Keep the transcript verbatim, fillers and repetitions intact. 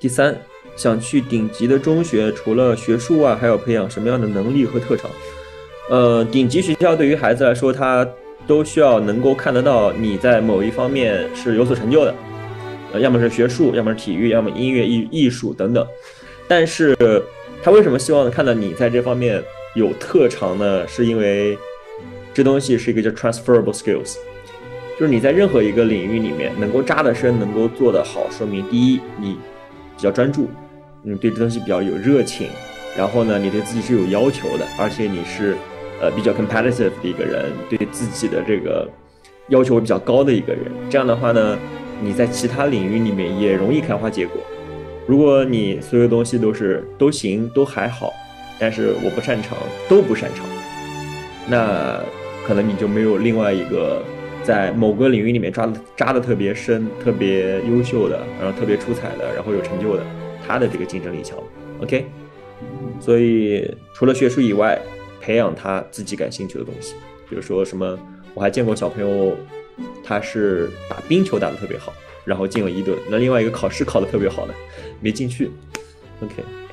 第三，想去顶级的中学，除了学术啊，还要培养什么样的能力和特长？呃，顶级学校对于孩子来说，他都需要能够看得到你在某一方面是有所成就的，呃，要么是学术，要么是体育，要么音乐、艺艺术等等。但是他为什么希望看到你在这方面有特长呢？是因为这东西是一个叫 transferable skills， 就是你在任何一个领域里面能够扎得深，能够做得好，说明第一你比较专注，你对这东西比较有热情，然后呢，你对自己是有要求的，而且你是呃比较 competitive 的一个人，对自己的这个要求比较高的一个人。这样的话呢，你在其他领域里面也容易开花结果。如果你所有东西都是都行都还好，但是我不擅长都不擅长，那可能你就没有另外一个在某个领域里面抓的扎的特别深、特别优秀的，然后特别出彩的，然后有成就的，他的这个竞争力强。OK， 所以除了学术以外，培养他自己感兴趣的东西，比如说什么，我还见过小朋友，他是打冰球打得特别好，然后进了一队，那另外一个考试考得特别好的没进去。OK。